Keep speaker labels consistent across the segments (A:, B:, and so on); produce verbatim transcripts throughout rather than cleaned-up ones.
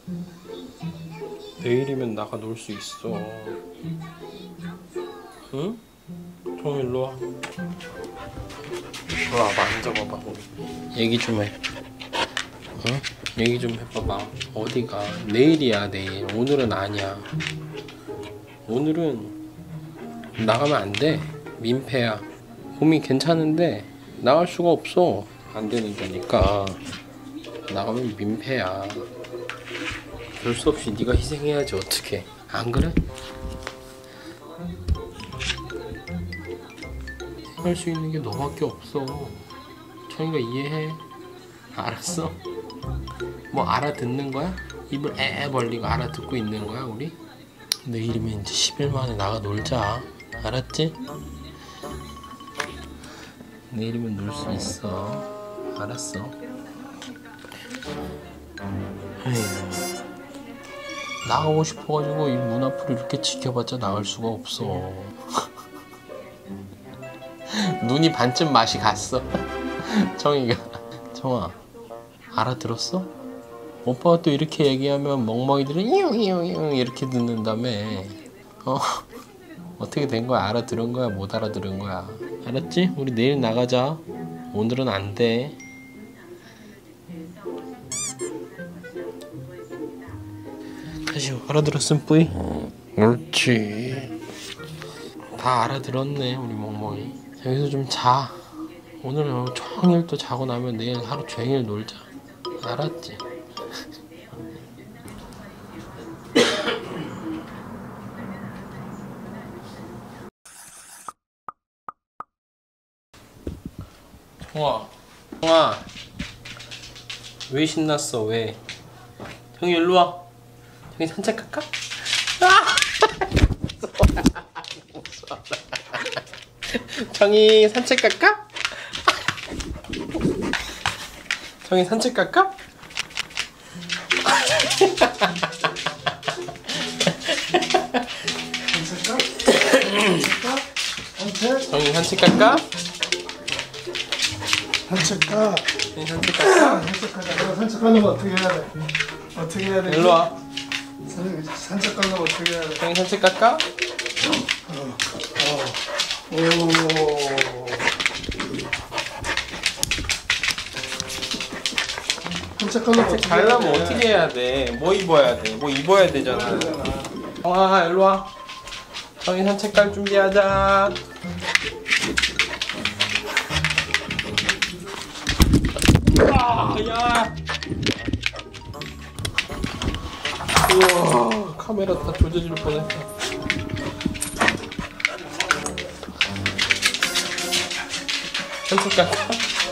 A: 내일이면 나가 놀 수 있어. 응? 좀 일로 와. 일로 와봐, 앉아봐봐. 얘기 좀 해. 응? 얘기 좀 해봐봐. 어디가? 내일이야, 내일. 오늘은 아니야. 오늘은 나가면 안 돼. 민폐야. 몸이 괜찮은데 나갈 수가 없어. 안 되는 거니까. 나가면 민폐야. 별 수 없이 네가 희생해야지. 어떡해. 안 그래? 할 수 있는 게 너밖에 없어. 청이가 이해해. 알았어? 뭐 알아듣는 거야? 입을 에 벌리고 알아듣고 있는 거야 우리? 내일이면 이제 십 일 만에 나가 놀자. 알았지? 내일이면 놀 수 있어. 알았어. 에휴. 나가고 싶어가지고 이 문 앞을 이렇게 지켜봤자 나갈 수가 없어. 눈이 반쯤 맛이 갔어. 청이가. 청아, 알아들었어? 오빠가 또 이렇게 얘기하면 멍멍이들은 이용이용이용 이렇게 듣는다며. 어? 어떻게 된 거야? 알아들은 거야? 못 알아들은 거야? 알았지? 우리 내일 나가자. 오늘은 안 돼. 다시 알아들었음 뿌이? 옳지. 다 알아들었네 우리 멍멍이. 여기서 좀 자. 오늘 종일 또 자고 나면 내일 하루 종일 놀자. 알았지? 청아, 청아, 왜 신났어? 왜? 형이 일로 와. 형이 산책 갈까? 아! 청이 산책 갈까? 청이 산책 갈까? 청이 산책 갈까?
B: 산책 가.
A: 청이 산책 갈까?
B: 산책 가자. 산책 가려면 어떻게 해야 돼? 어떻게 해야 돼?
A: 일로 와.
B: 산, 산책 가려면 어떻게 해야 돼?
A: 청이 산책 갈까?
B: 어. 어. 오. 산책 가려면
A: 산책 가려면 어떻게 해야 돼? 뭐 입어야 돼? 뭐 입어야 되잖아. 청아, 일로 와. 청이 산책 갈 준비하자. 아, 야. 우와, 카메라 다 조져질 뻔했어. 산책 갈까?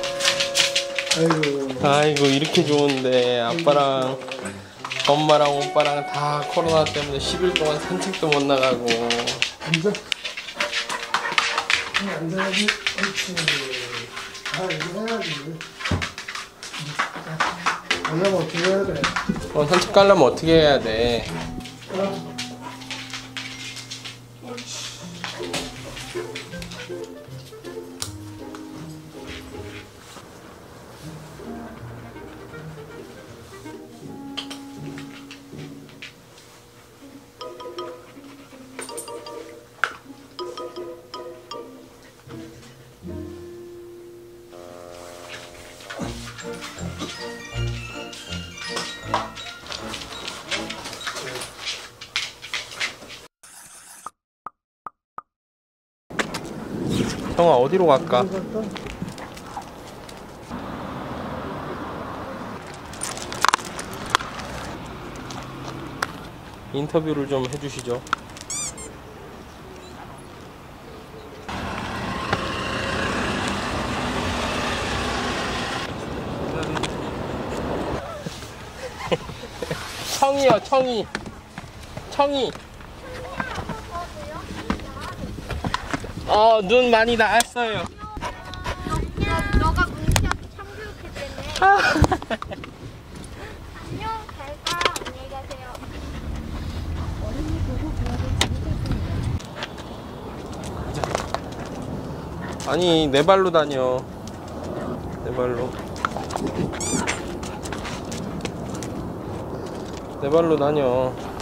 B: 아이고.
A: 아이고, 이렇게 좋은데 아빠랑 엄마랑 오빠랑 다 코로나 때문에 십 일 동안 산책도 못 나가고.
B: 앉아. 앉아야지. 옳지. 아, 이거 해야지. 가려면 어떻게 해야 돼?
A: 어, 산책 가려면 어떻게 해야 돼?
B: 어.
A: 형아, 어디로 갈까? 인터뷰를 좀 해주시죠. 청이요, 청이. 청이. 어, 눈 많이 나왔어요.
C: 너, 너가 문시한테 참교육해 되네.
A: 아.
C: 안녕, 잘 가. 안녕히 가세요.
A: 아니, 내 발로 다녀. 내 발로. 내 발로 다녀.